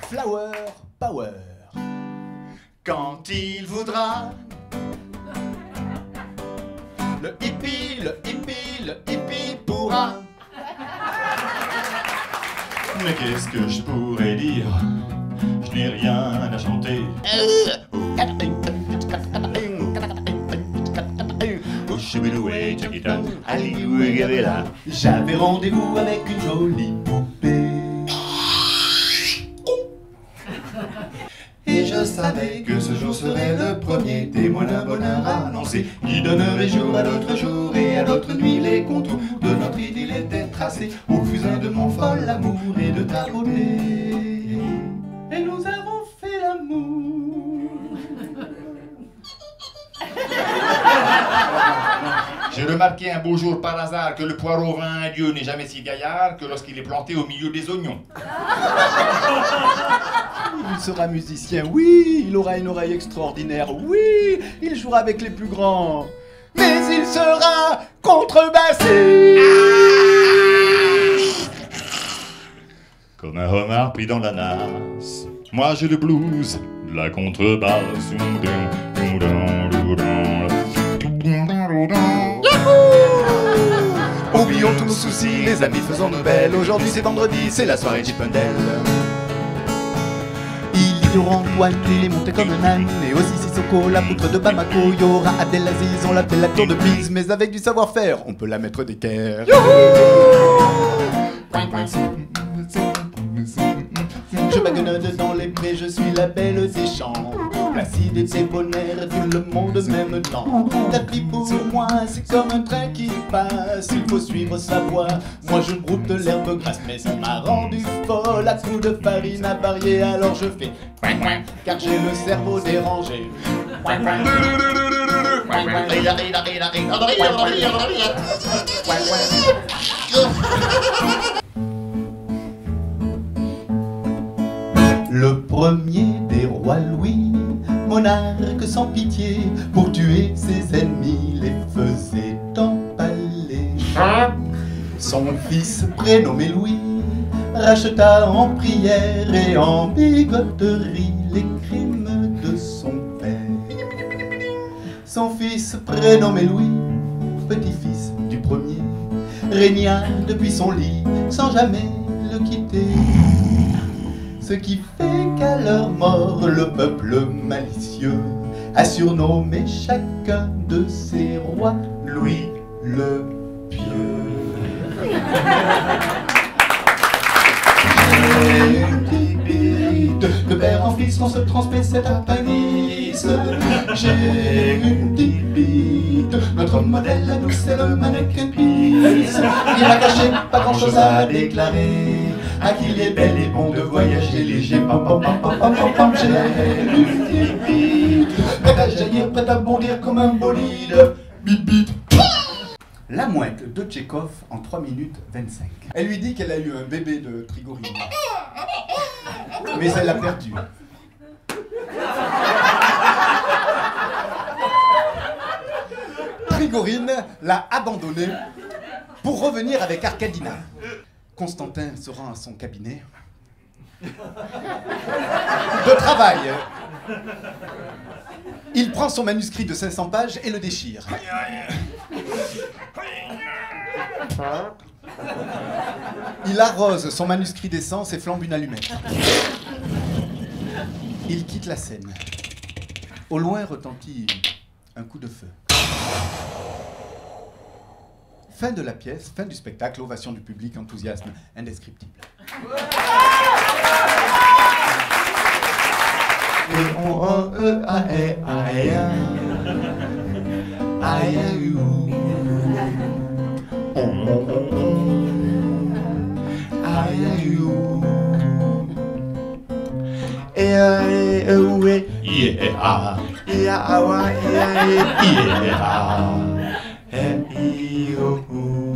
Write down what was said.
Flower Power. Quand il voudra. Le hippie pourra. Mais qu'est-ce que je pourrais dire? Je n'ai rien à chanter. J'avais rendez-vous avec une jolie poupée. Et je savais que ce jour serait le premier témoin d'un bonheur annoncé, qui donnerait jour à l'autre jour et à l'autre nuit. Les contours de notre idylle étaient tracés au fusain de mon fol amour et de ta beauté. Et nous avons fait l'amour. J'ai remarqué un beau jour par hasard que le poireau vin à Dieu n'est jamais si gaillard que lorsqu'il est planté au milieu des oignons. Il sera musicien, oui, il aura une oreille extraordinaire, oui, il jouera avec les plus grands, mais il sera contrebassé. Comme un homard pris dans la nasse, moi j'ai le blues de la contrebasse. Oublions tous nos soucis, les amis, faisons nouvelle. Aujourd'hui c'est vendredi, c'est la soirée Chippendale. Il y aura Antoine qui est monté comme un âne, et aussi Sissoko, la poutre de Bamako. Il y aura Abdelaziz, on l'appelle la tour de Pise, mais avec du savoir-faire, on peut la mettre d'équerre. Je baguenonne dans les prés, je suis la belle des champs, placide et débonnaire, tout le monde m'aime tant. La vie pour moi, c'est comme un train qui passe, il faut suivre sa voie. Moi je broute de l'herbe grasse, mais ça m'a rendu folle à coups de farine avariée. Alors je fais car j'ai le cerveau dérangé. Le premier des rois Louis, monarque sans pitié, pour tuer ses ennemis les faisait empaler. Son fils prénommé Louis racheta en prière et en bigoterie les crimes de son père. Son fils prénommé Louis, petit-fils du premier, régna depuis son lit sans jamais le quitter. Ce qui fait qu'à leur mort, le peuple malicieux a surnommé chacun de ses rois Louis le Pieux. J'ai une petite bite, de père en fils, on se transmet cet appendice. J'ai une petite bite, notre modèle à nous c'est le mannequin Peace. Il m'a caché, pas grand chose à déclarer. À qu'il est bel et bon de voyager léger, pam pam pam pam pam pam pam. J'ai une petite bite, prête à jaillir, prête à bondir comme un bolide. Bip bip. La mouette de Tchekhov en 3 minutes 25. Elle lui dit qu'elle a eu un bébé de Trigorine, mais elle l'a perdu. Trigorine l'a abandonné pour revenir avec Arkadina. Constantin se rend à son cabinet de travail. Il prend son manuscrit de 500 pages et le déchire. Il arrose son manuscrit d'essence et flambe une allumette. Il quitte la scène. Au loin retentit un coup de feu. Fin de la pièce, fin du spectacle, ovation du public, enthousiasme indescriptible. Yeah.